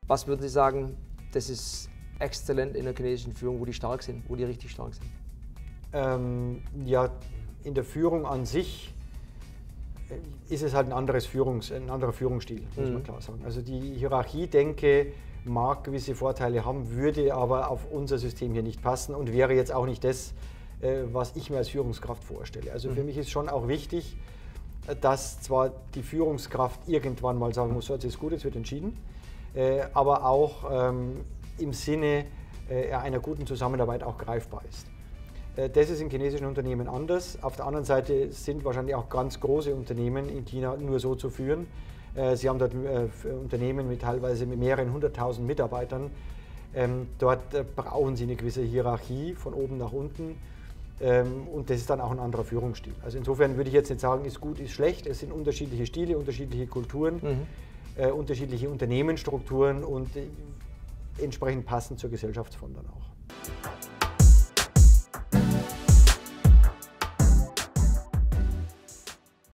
Was würden Sie sagen, das ist exzellent in der chinesischen Führung, wo die stark sind, wo die richtig stark sind? Ja, in der Führung an sich ist es halt ein anderer Führungsstil, muss man klar sagen. Also die Hierarchie-Denke mag gewisse Vorteile haben, würde aber auf unser System hier nicht passen und wäre jetzt auch nicht das, was ich mir als Führungskraft vorstelle. Also für mich ist schon auch wichtig, dass zwar die Führungskraft irgendwann mal sagen muss, so, jetzt ist gut, jetzt wird entschieden, aber auch im Sinne einer guten Zusammenarbeit auch greifbar ist. Das ist in chinesischen Unternehmen anders. Auf der anderen Seite sind wahrscheinlich auch ganz große Unternehmen in China nur so zu führen. Sie haben dort Unternehmen mit teilweise mit mehreren 100.000 Mitarbeitern. Dort brauchen sie eine gewisse Hierarchie von oben nach unten. Und das ist dann auch ein anderer Führungsstil. Also insofern würde ich jetzt nicht sagen, ist gut, ist schlecht. Es sind unterschiedliche Stile, unterschiedliche Kulturen, unterschiedliche Unternehmensstrukturen und entsprechend passend zur Gesellschaftsform dann auch.